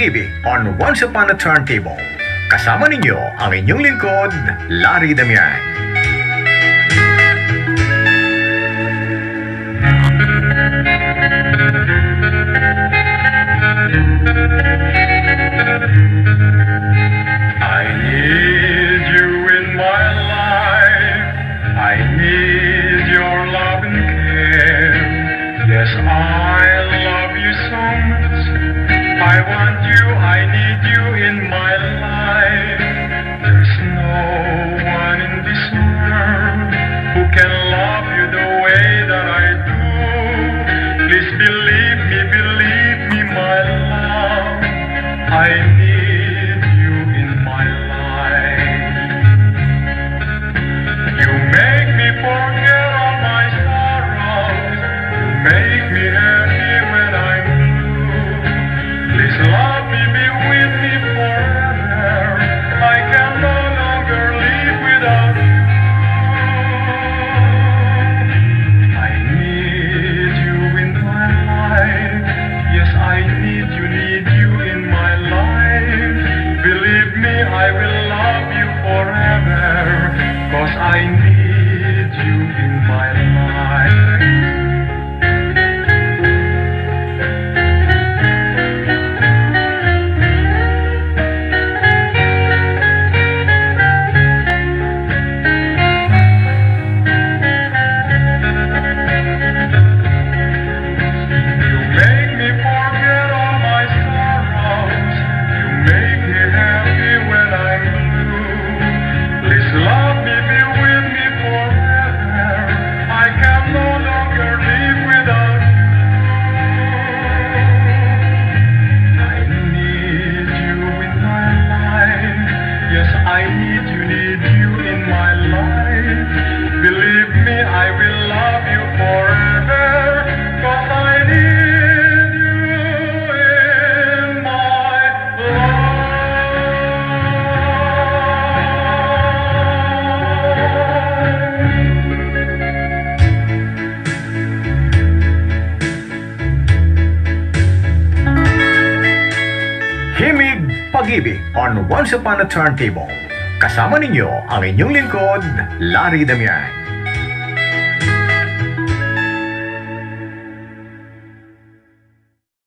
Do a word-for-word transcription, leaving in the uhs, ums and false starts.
Pag-ibig on Once Upon a Turntable. Kasama ninyo ang inyong lingkod, Larry Damian. I need you in my life. I need your love and care. Yes, I love you so much. I want you, I need you in my life. There's no one in this world who can love you the way that I do. Please believe me, believe me, my love. I need you in my life. You make me forget all my sorrows. You make me happy when I'm blue. Please love me, be with me forever. I can no longer live without you. I need you in my life. Yes, I need you, need you in my life. Believe me, I will love you forever, 'cause I need you in my life. I need you, need you in my life. Believe me, I will love you forever, 'cause I need you in my life. Himig Pag-ibig on Once Upon a Turntable. Kasama ninyo ang inyong lingkod, Larry Damian.